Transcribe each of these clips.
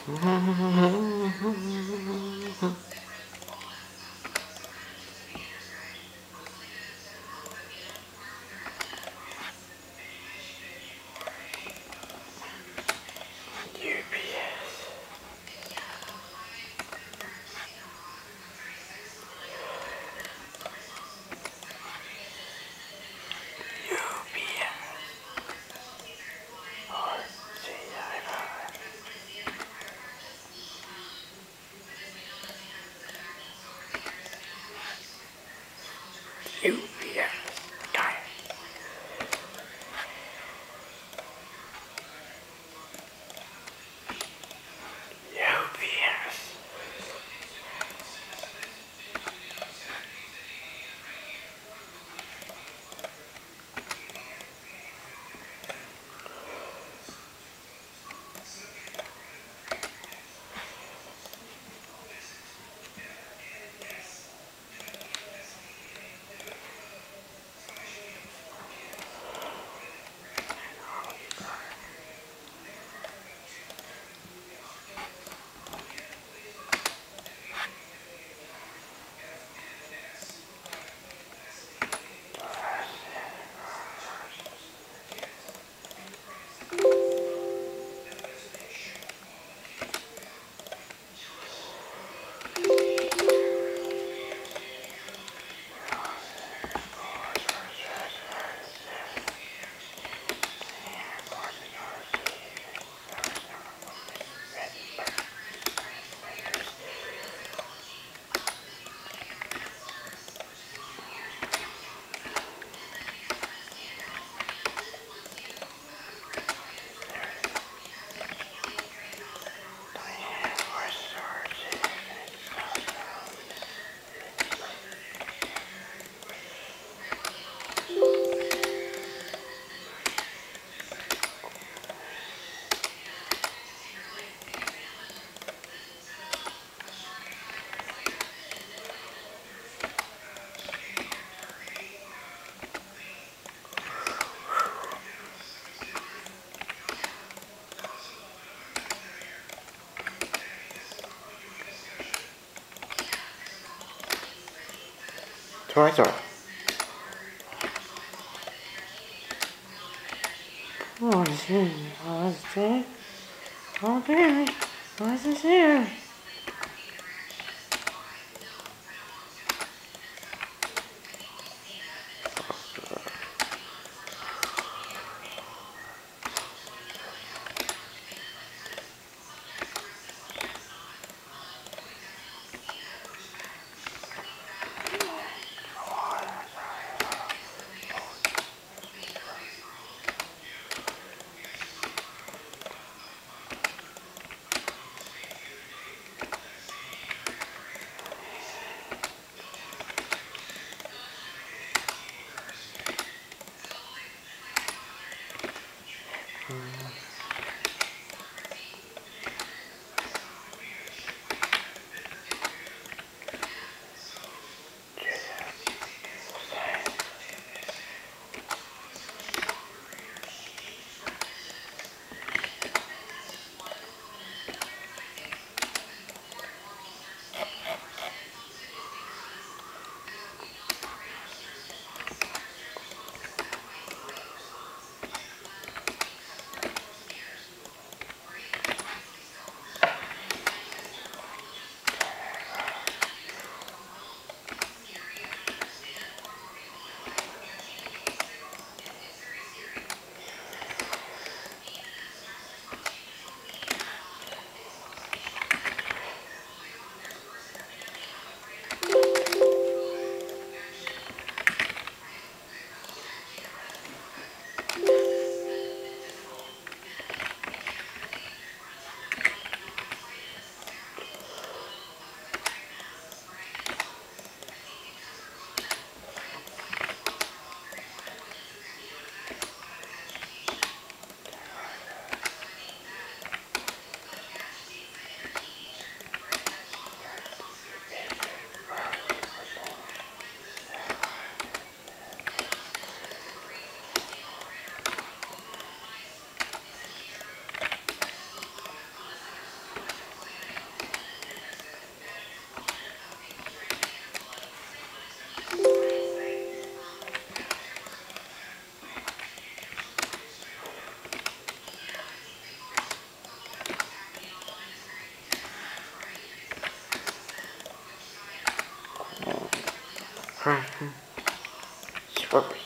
Chrysler. What is it? What's it? Okay. What's this here?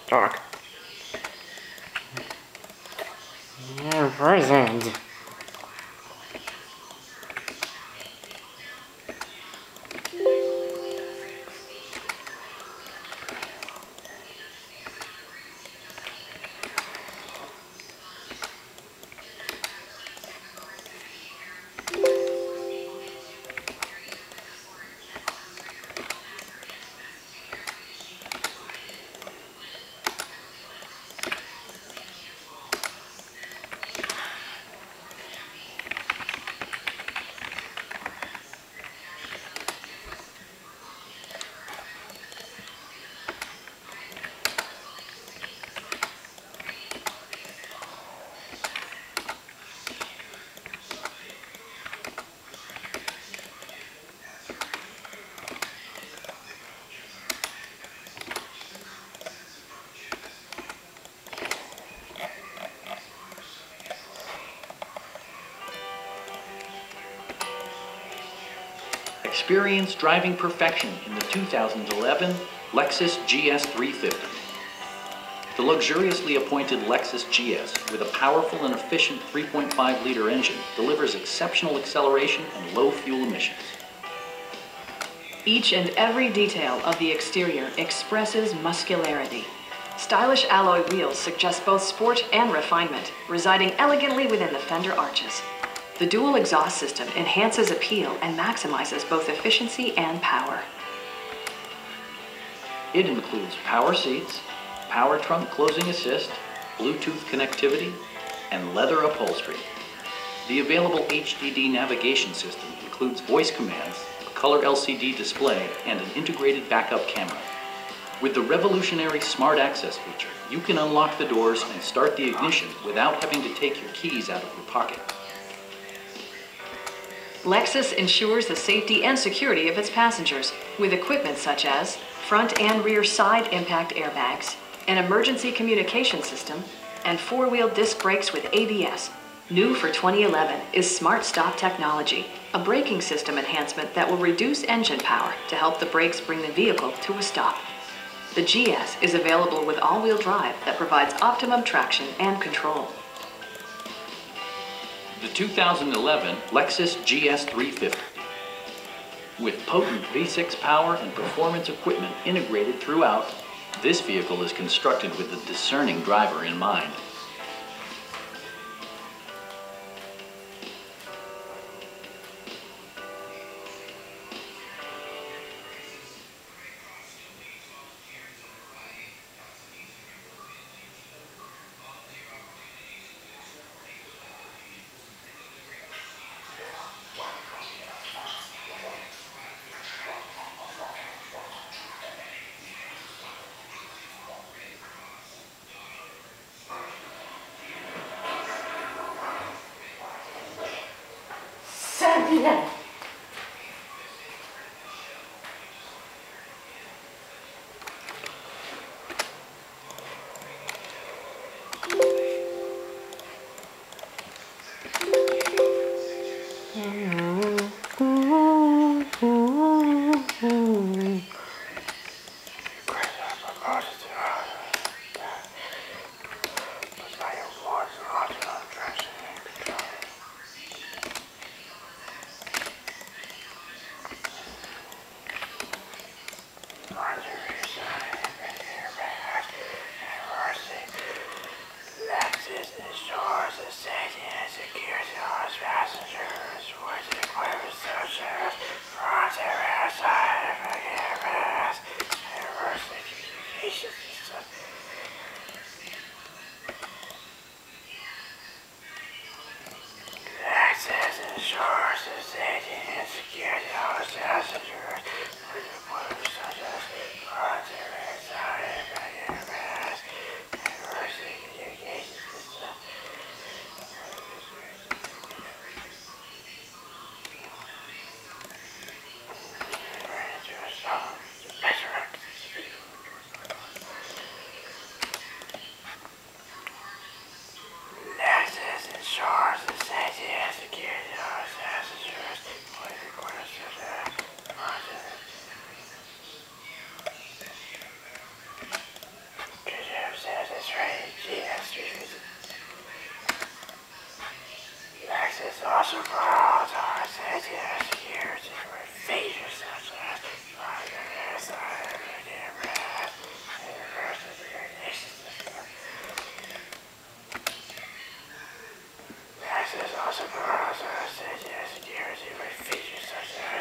Dark. Imprisoned. Experience driving perfection in the 2011 Lexus GS 350. The luxuriously appointed Lexus GS with a powerful and efficient 3.5-liter engine delivers exceptional acceleration and low fuel emissions. Each and every detail of the exterior expresses muscularity. Stylish alloy wheels suggest both sport and refinement, residing elegantly within the fender arches. The dual exhaust system enhances appeal and maximizes both efficiency and power. It includes power seats, power trunk closing assist, Bluetooth connectivity, and leather upholstery. The available HDD navigation system includes voice commands, a color LCD display, and an integrated backup camera. With the revolutionary Smart Access feature, you can unlock the doors and start the ignition without having to take your keys out of your pocket. Lexus ensures the safety and security of its passengers with equipment such as front and rear side impact airbags, an emergency communication system, and four-wheel disc brakes with ABS. New for 2011 is Smart Stop technology, a braking system enhancement that will reduce engine power to help the brakes bring the vehicle to a stop. The GS is available with all-wheel drive that provides optimum traction and control. The 2011 Lexus GS 350. With potent V6 power and performance equipment integrated throughout, this vehicle is constructed with the discerning driver in mind. Yeah. Lexus awesome for all time. Years with features such as Lexus awesome for all time. Years with features such as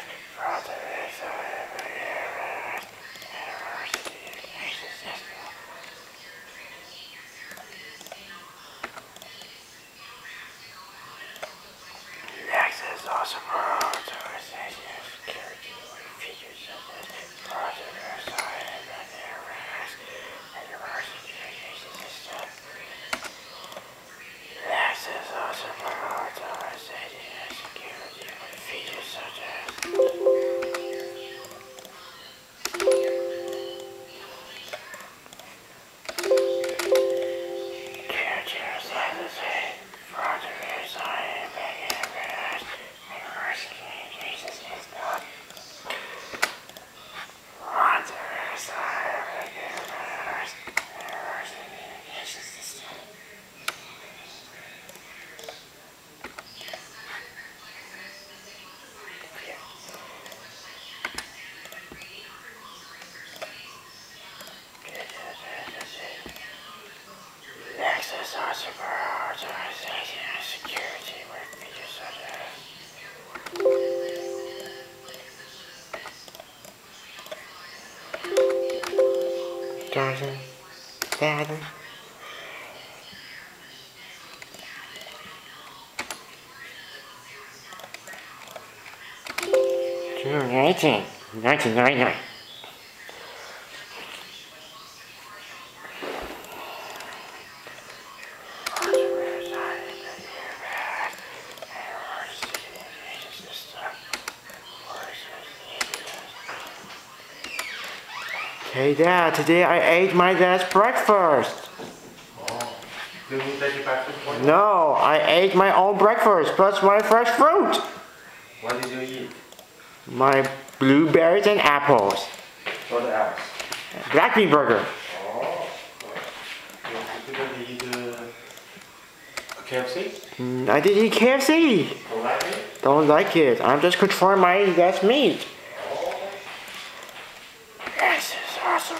Lexus awesome for all time. Cherokee with features such as predecessor and university education system. Lexus awesome for all time. Security with features such as Lexus awesome for all authorization and security with features such as Johnson, Daddy. 1999. Hey Dad, today I ate my dad's breakfast. Oh, didn't you take your breakfast? No, I ate my own breakfast plus my fresh fruit. What did you eat? My blueberries and apples. What else? Black bean burger. Oh, you didn't eat KFC? I did eat KFC. Don't like it? Don't like it. I'm just controlling my dad's meat. This is awesome.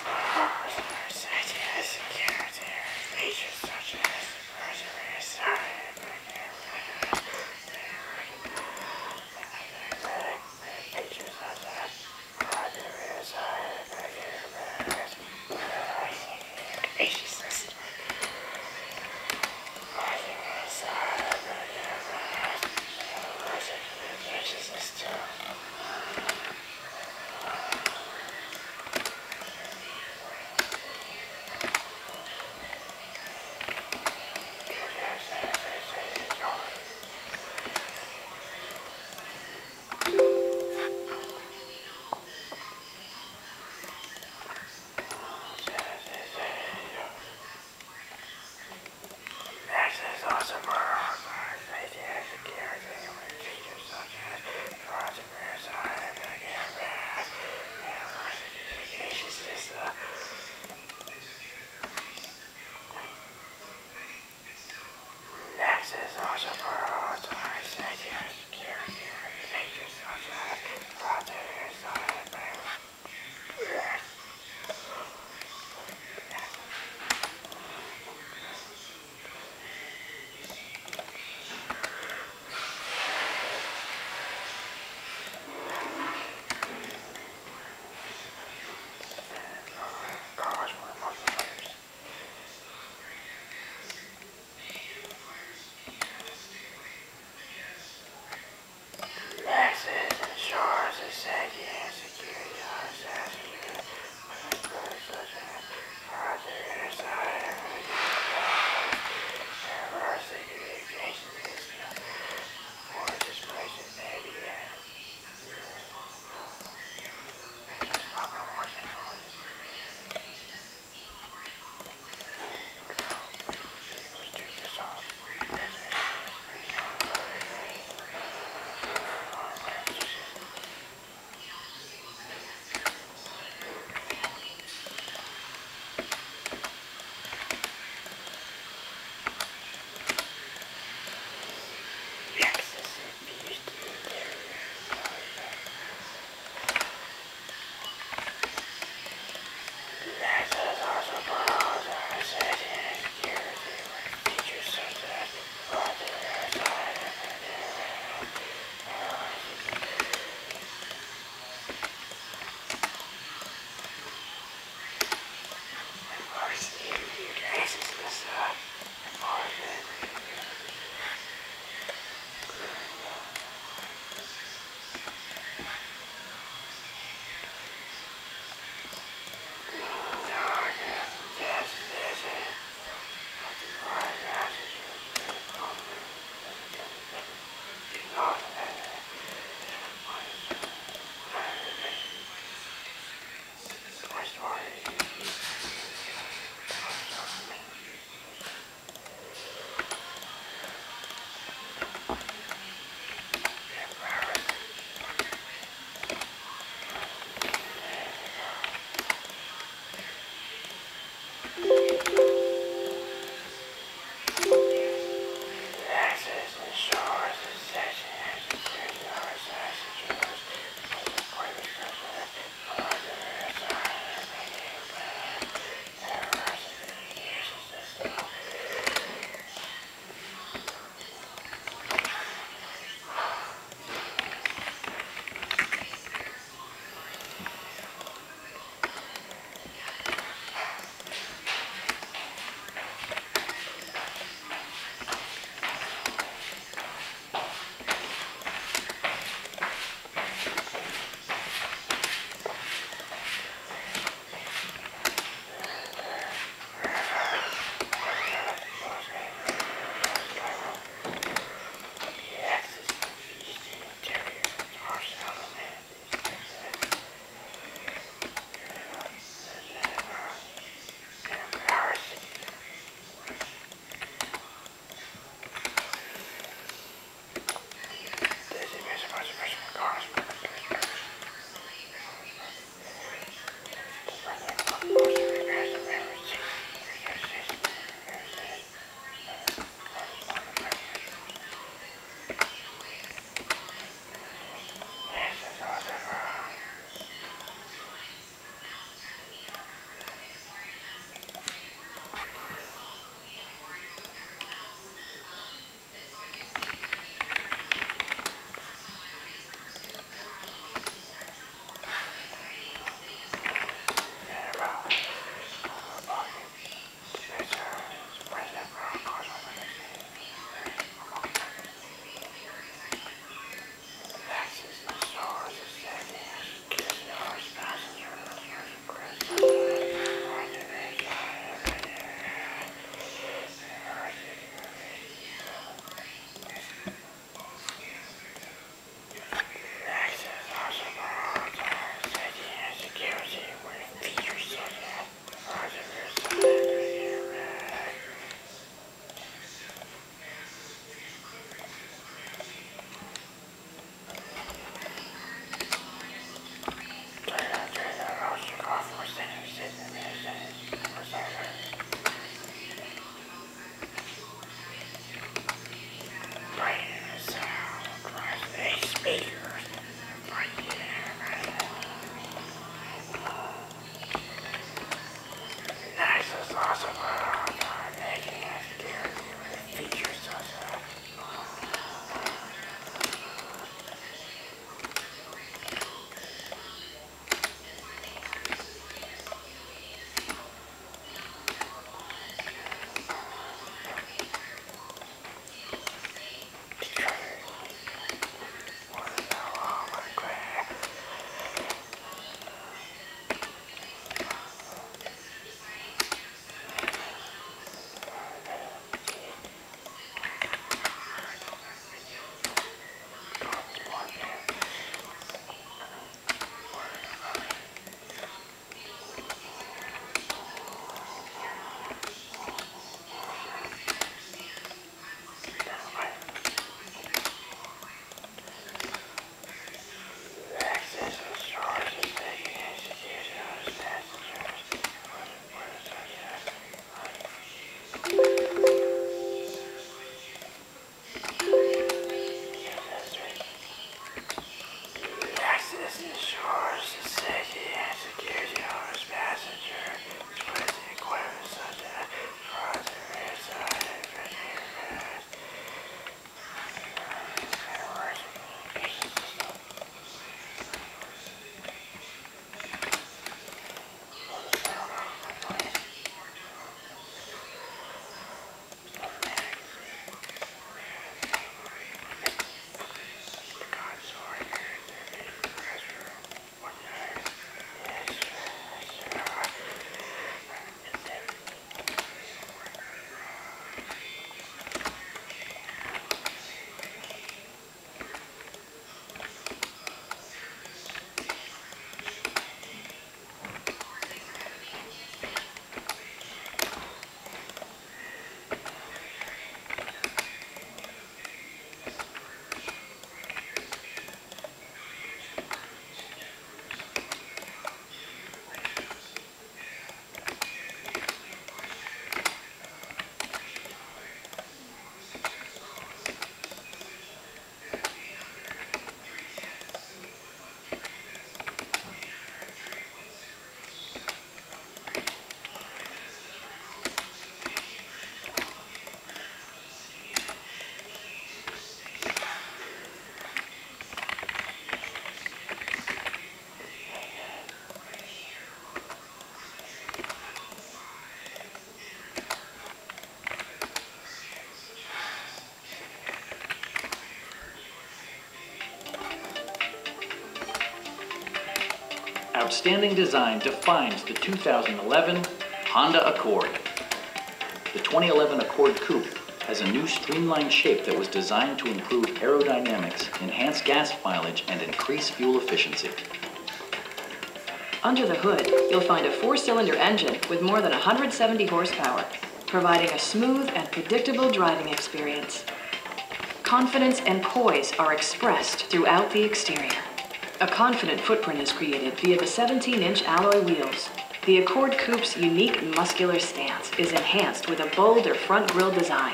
Outstanding design defines the 2011 Honda Accord. The 2011 Accord Coupe has a new streamlined shape that was designed to improve aerodynamics, enhance gas mileage, and increase fuel efficiency. Under the hood, you'll find a 4-cylinder engine with more than 170 horsepower, providing a smooth and predictable driving experience. Confidence and poise are expressed throughout the exterior. A confident footprint is created via the 17-inch alloy wheels. The Accord Coupe's unique muscular stance is enhanced with a bolder front grille design.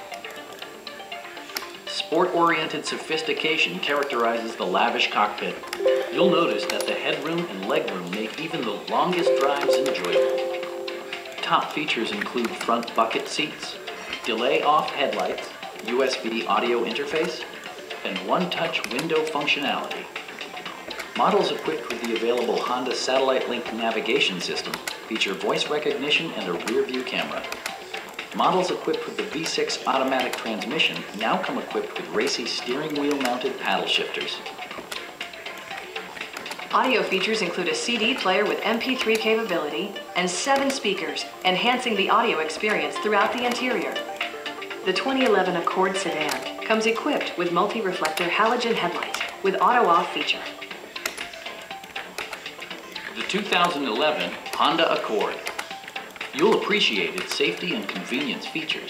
Sport-oriented sophistication characterizes the lavish cockpit. You'll notice that the headroom and legroom make even the longest drives enjoyable. Top features include front bucket seats, delay-off headlights, USB audio interface, and one-touch window functionality. Models equipped with the available Honda Satellite Link navigation system feature voice recognition and a rear-view camera. Models equipped with the V6 automatic transmission now come equipped with racy steering wheel-mounted paddle shifters. Audio features include a CD player with MP3 capability and 7 speakers, enhancing the audio experience throughout the interior. The 2011 Accord sedan comes equipped with multi-reflector halogen headlights with auto-off feature. The 2011 Honda Accord. You'll appreciate its safety and convenience features.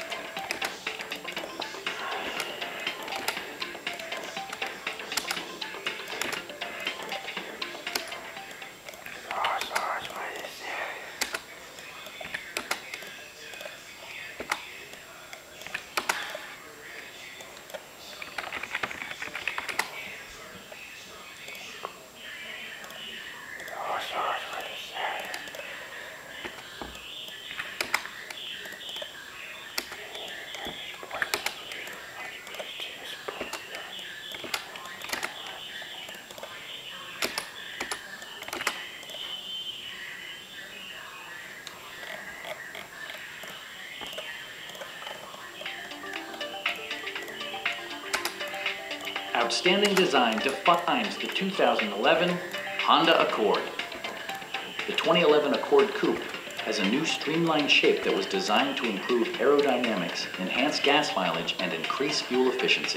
Outstanding design defines the 2011 Honda Accord. The 2011 Accord Coupe has a new streamlined shape that was designed to improve aerodynamics, enhance gas mileage, and increase fuel efficiency.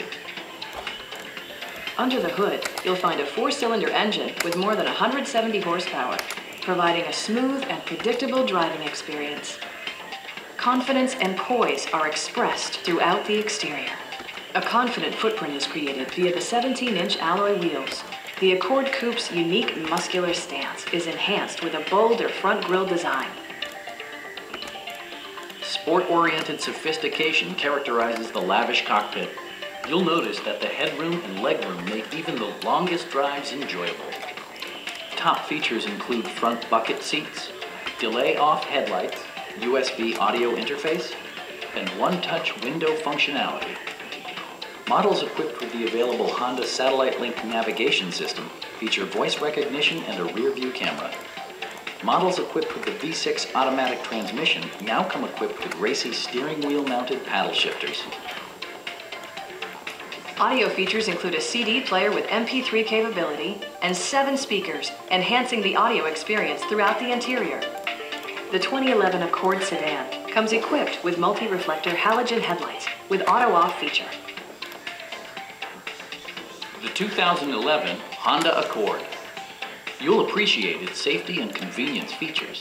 Under the hood, you'll find a 4-cylinder engine with more than 170 horsepower, providing a smooth and predictable driving experience. Confidence and poise are expressed throughout the exterior. A confident footprint is created via the 17-inch alloy wheels. The Accord Coupe's unique muscular stance is enhanced with a bolder front grille design. Sport-oriented sophistication characterizes the lavish cockpit. You'll notice that the headroom and legroom make even the longest drives enjoyable. Top features include front bucket seats, delay-off headlights, USB audio interface, and one-touch window functionality. Models equipped with the available Honda Satellite Link navigation system feature voice recognition and a rear-view camera. Models equipped with the V6 automatic transmission now come equipped with racy steering wheel-mounted paddle shifters. Audio features include a CD player with MP3 capability and 7 speakers, enhancing the audio experience throughout the interior. The 2011 Accord sedan comes equipped with multi-reflector halogen headlights with auto-off feature. The 2011 Honda Accord. You'll appreciate its safety and convenience features.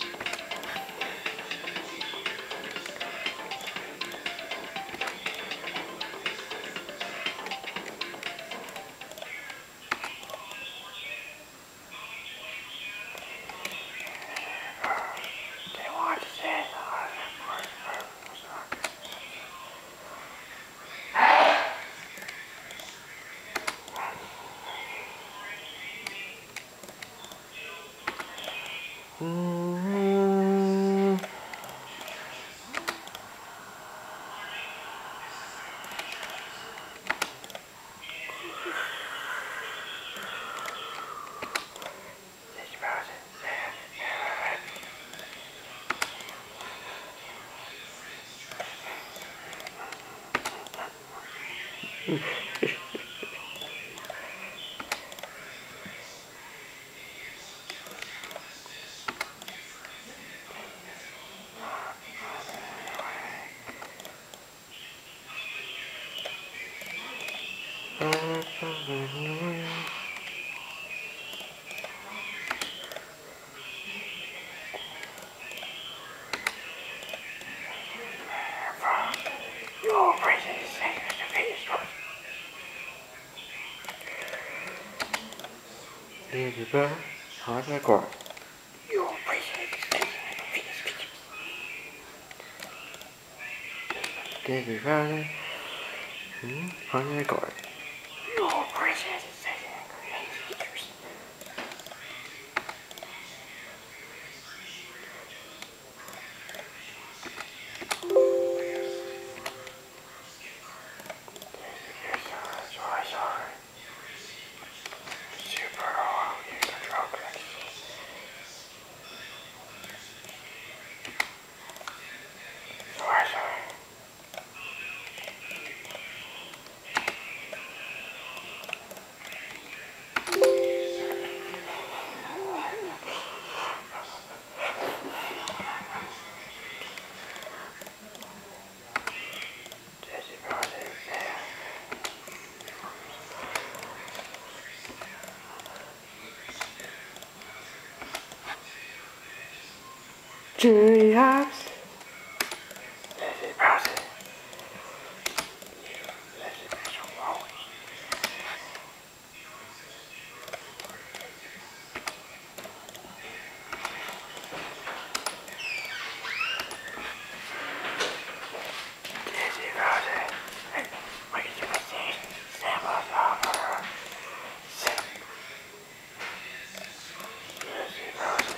Your presence is sacred to be destroyed. Deliver hardware core. Your presence is sacred to be destroyed. Deliver hardware core. Your presence is sacred to be destroyed. Cherokee hops. This is process. This is special always. This is process. Hey, what did you say? Samples offer. This is process.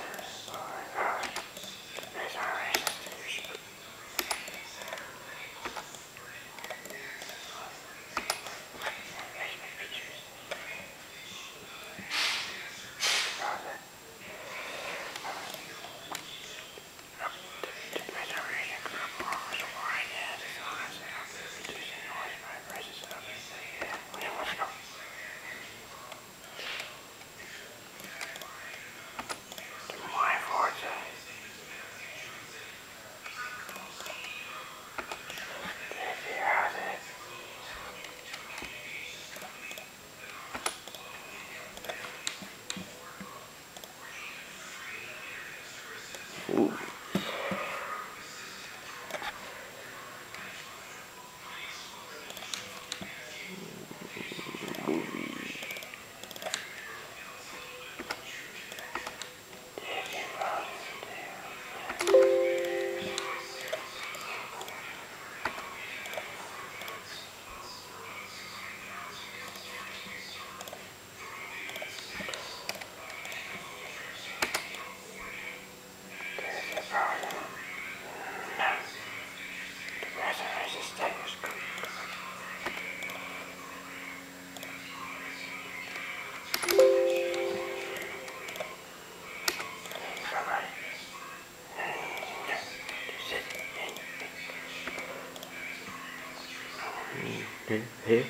Here.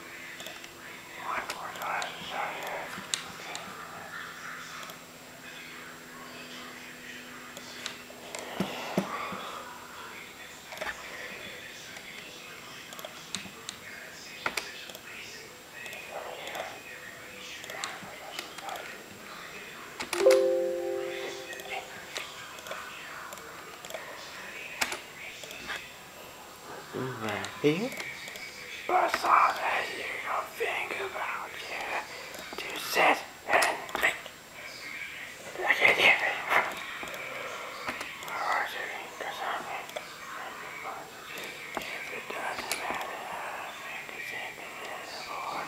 Right here. But something you don't think about, yeah. To sit and think. Look at you. If it doesn't matter, think it's invisible.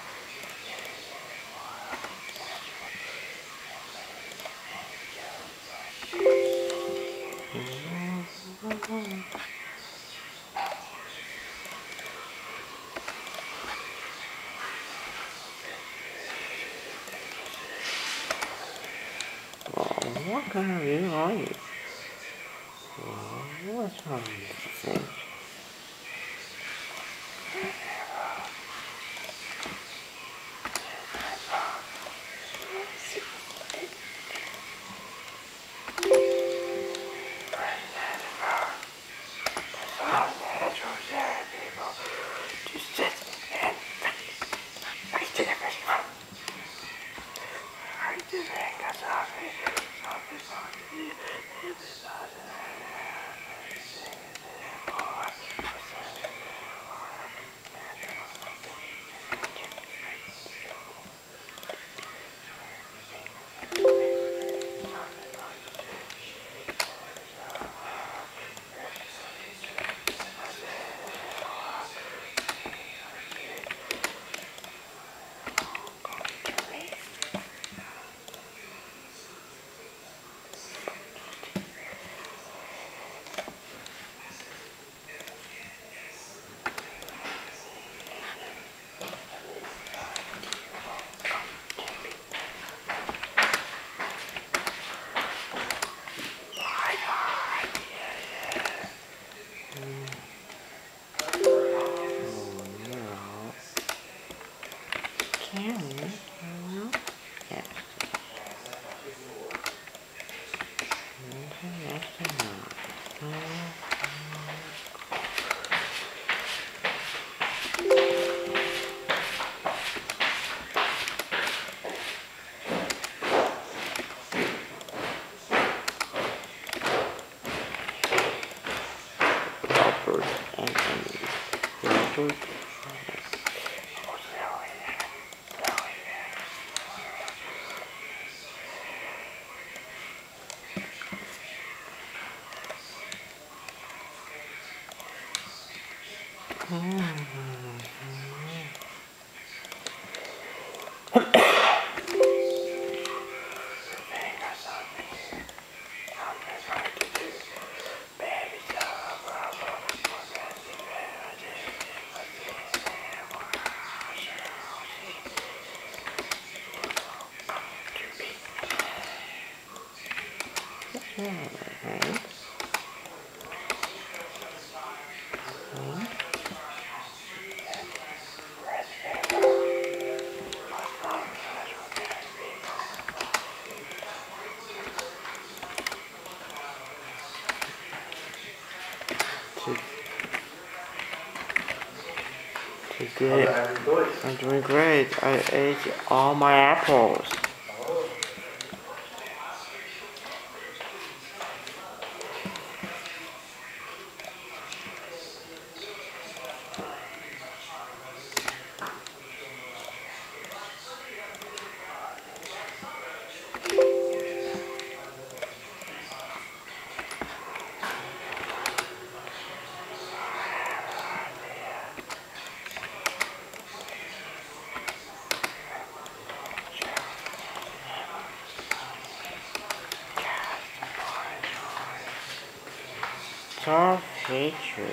What kind of you are you? What's wrong with you? Today I'm doing great. I ate all my apples. Top features.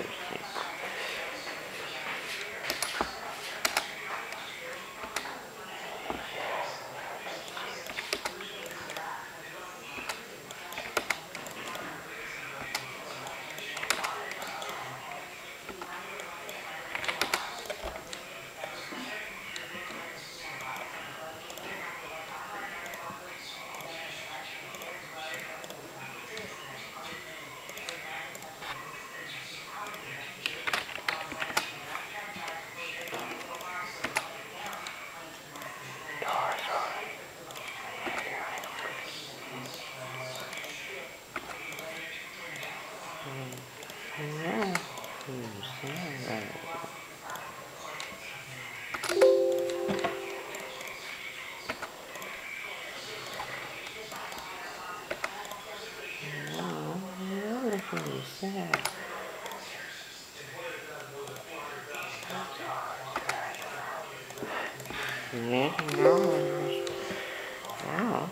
Wow.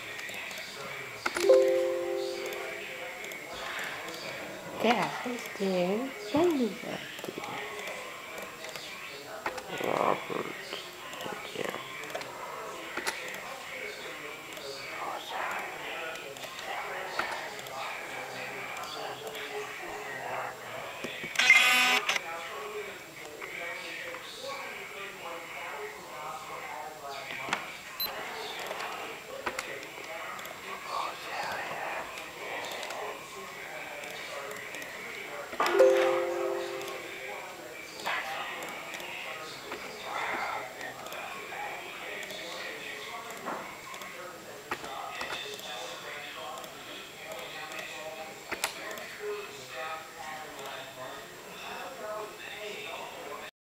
Yeah, it's there. Robert.